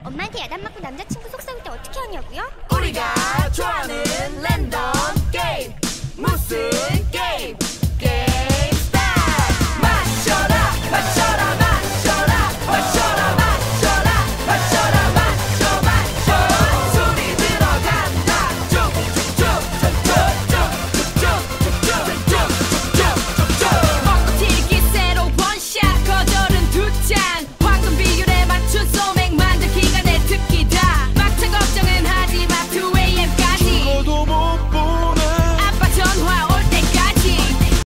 엄마한테 야단 맞고 남자친구 속삭일 때 어떻게 하냐고요? 우리가 좋아하는 랜덤 게임 무슨